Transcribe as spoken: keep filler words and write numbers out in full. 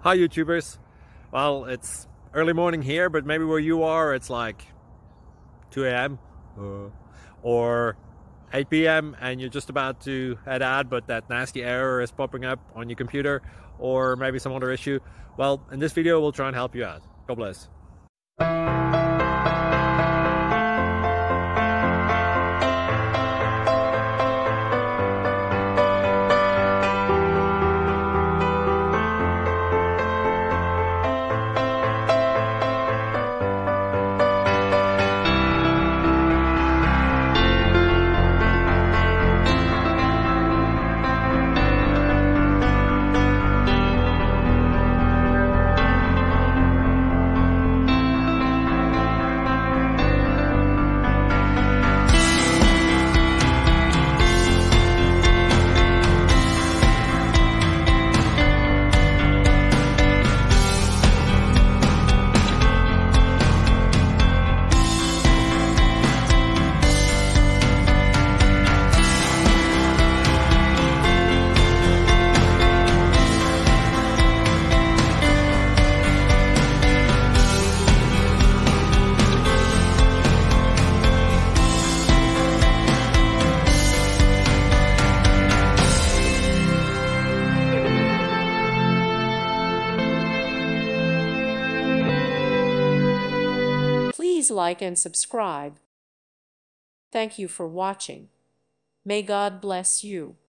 Hi YouTubers. Well, it's early morning here, but maybe where you are it's like two A M uh, or eight P M and you're just about to head out, but that nasty error is popping up on your computer, or maybe some other issue. Well, in this video we'll try and help you out. God bless. Please like and subscribe. Thank you for watching. May God bless you.